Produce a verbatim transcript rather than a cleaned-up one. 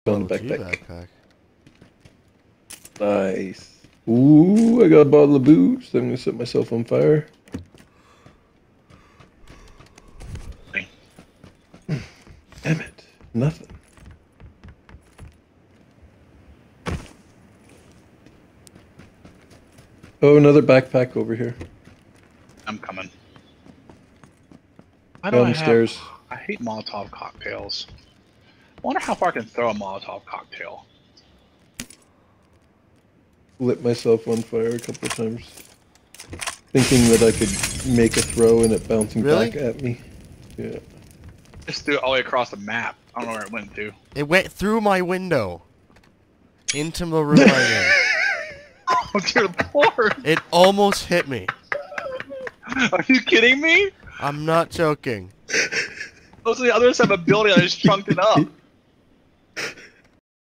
Found a Level two backpack. backpack. Nice. Ooh, I got a bottle of booze. I'm gonna set myself on fire. Damn it. Nothing. Oh, another backpack over here. I'm coming. Why do I have... Downstairs. I hate Molotov cocktails. I wonder how far I can throw a Molotov cocktail. Lit myself on fire a couple of times. Thinking that I could make a throw and it bouncing Really? back at me. Yeah. Just threw it all the way across the map. I don't know where it went to. It went through my window. Into the room I'm in. Oh, dear Lord. It almost hit me. Are you kidding me? I'm not joking. Those are the other side of a building. I just chunked it up.